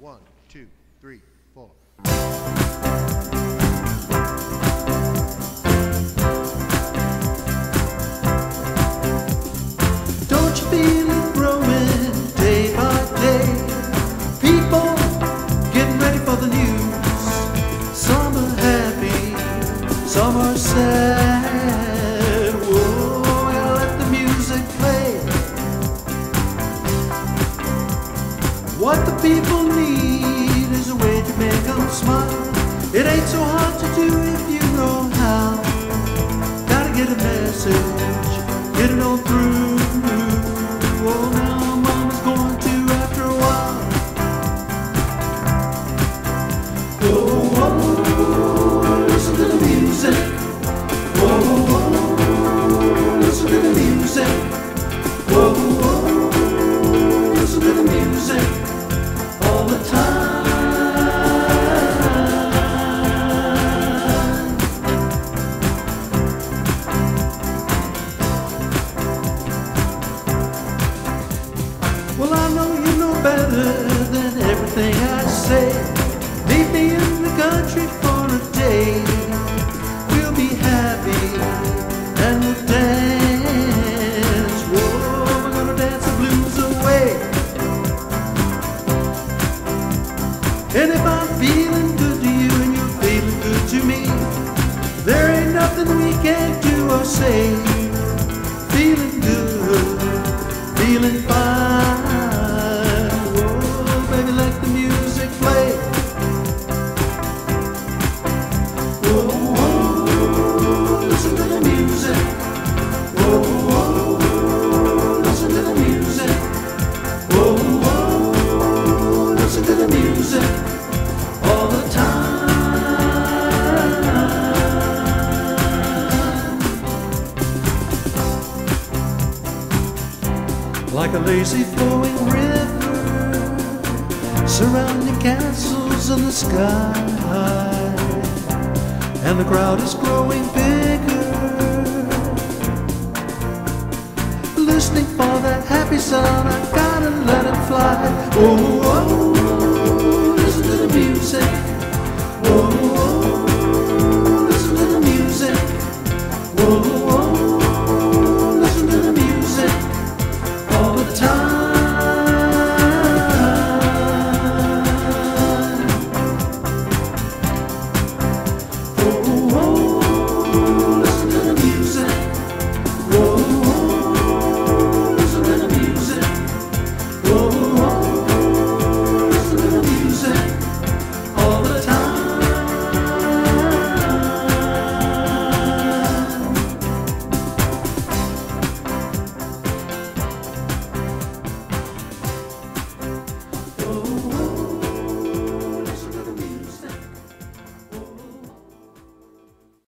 1, 2, 3, 4. Don't you feel it growing day by day? People getting ready for the news. Some are happy, some are sad. Whoa, gotta let the music play. What the people need is a way to make them smile. It ain't so hard to do if you know how. Gotta get a message, get it on through. Oh, now mama's going to after a while. Oh, oh, listen to the music. Oh, oh, listen to the music. Oh, oh, listen to the music all the time. Well, I know you know better than everything I say. Meet me in the country for a day. We'll be happy and we'll dance. Whoa, we're gonna dance the blues away. And if I'm feeling good to you and you're feeling good to me, there ain't nothing we can't do or say. Feeling good, feeling fine. Whoa, baby, let the music play. Whoa, whoa, listen to the music. Whoa, whoa, listen to the music. Whoa, whoa, listen to the music all the time. Like a lazy flowing river, surrounding castles in the sky, and the crowd is growing bigger, listening for that happy sound. I gotta let it fly. Oh, oh.